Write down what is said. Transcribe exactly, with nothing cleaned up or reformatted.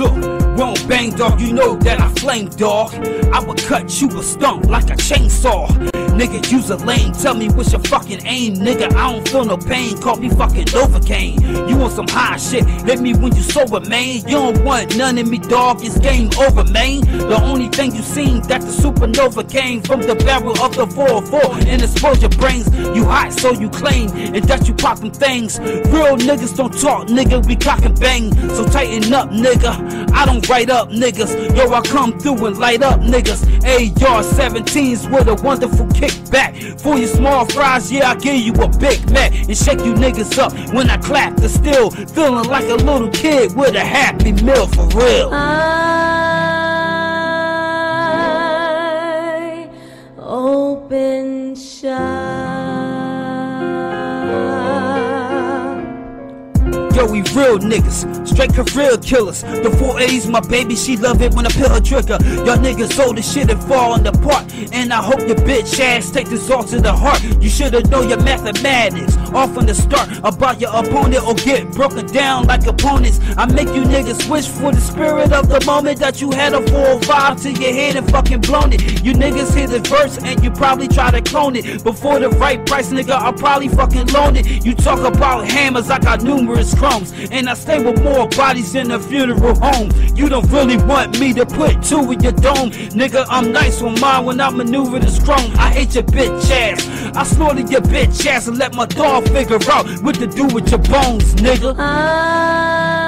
Look, wrong bang, dog, you know that I flame, dog. I would cut you a stump like a chainsaw. Nigga, use a lane, tell me what's your fucking aim. Nigga, I don't feel no pain, call me fucking Novocaine. You want some high shit, hit me when you sober, man. You don't want none of me, dog, it's game over, man. The only thing you seen that the supernova came from the barrel of the four oh four and explode your brains. You hot, so you claim, and that you pop them things. Real niggas don't talk, nigga, we cock and bang. So tighten up, nigga, I don't write up niggas. Yo, I come through and light up niggas. A R seventeens with a wonderful kickback. For your small fries, yeah, I give you a Big Mac. And shake you niggas up when I clap the still. Feeling like a little kid with a Happy Meal for real. I open shop. Yo, we real niggas, straight career killers. The four A's, my baby, she love it when I peel her trigger. Y'all niggas old as shit and falling apart. And I hope your bitch ass take this all to the heart. You shoulda know your mathematics off from the start about your opponent or get broken down like opponents. I make you niggas wish for the spirit of the moment that you had a four oh five to your head and fucking blown it. You niggas hear the verse and you probably try to clone it. But for the right price, nigga, I'll probably fucking loan it. You talk about hammers, I got numerous chromes, and I stay with more bodies in a funeral home. You don't really want me to put two in your dome. Nigga, I'm nice with mine when I maneuver this chrome. I hate your bitch ass, I slaughtered your bitch ass and let my dog figure out what to do with your bones, nigga. I